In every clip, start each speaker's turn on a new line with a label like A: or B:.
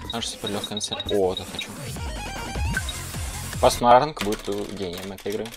A: Наш супер легкий концерт. О, это хочу. Пас на ранг будет гением этой игры.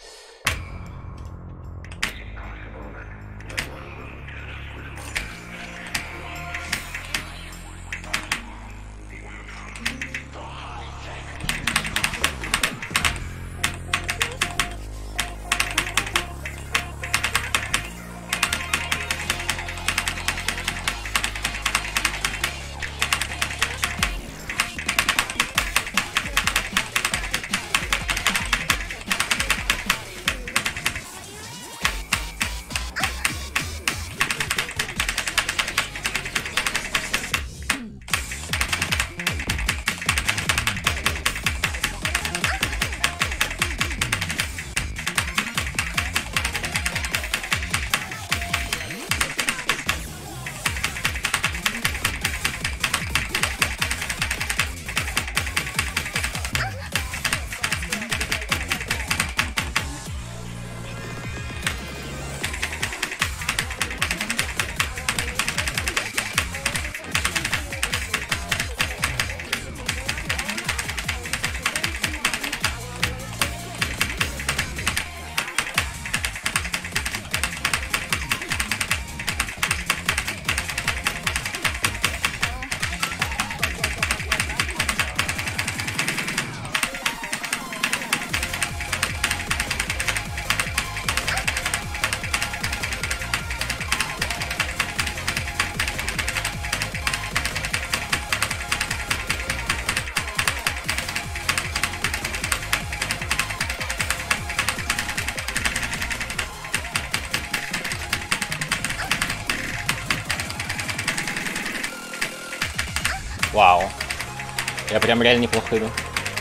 A: Вау. Я прям реально неплохо иду.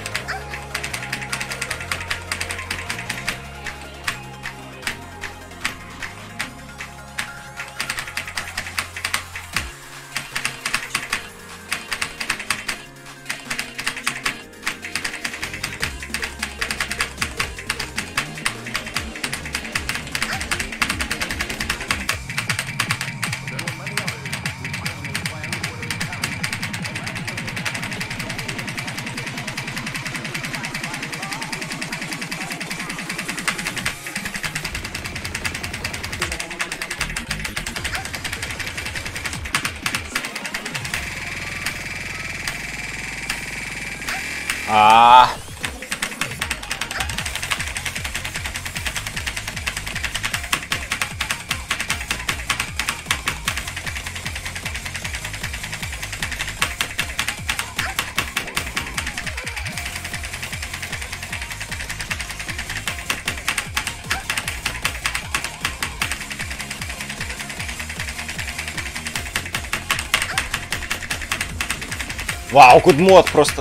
A: Вау, кудмод просто.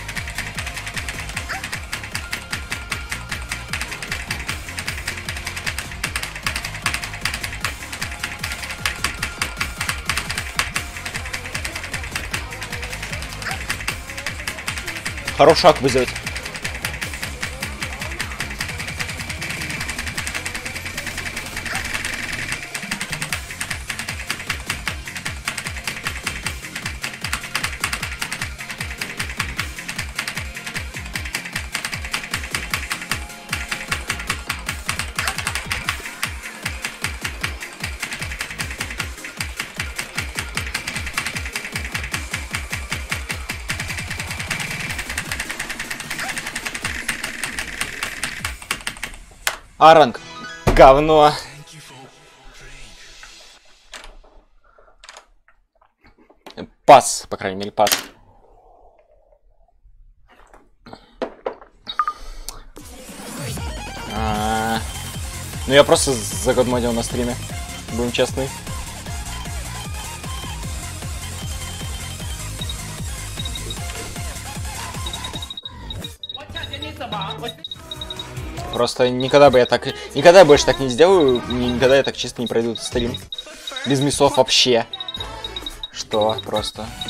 A: Хороший шаг вызовет. Аранг. Говно. Пас, по крайней мере, пас. Ну я просто загодмодил на стриме. Будем честны. Просто никогда бы я так... Никогда я больше так не сделаю, никогда я так чисто не пройду этот стрим. Без миссов вообще. Что просто...